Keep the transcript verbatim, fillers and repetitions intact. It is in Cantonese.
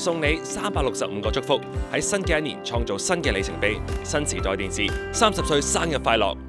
送你三百六十五個祝福，喺新嘅一年創造新嘅里程碑。新時代電視三十歲生日快樂！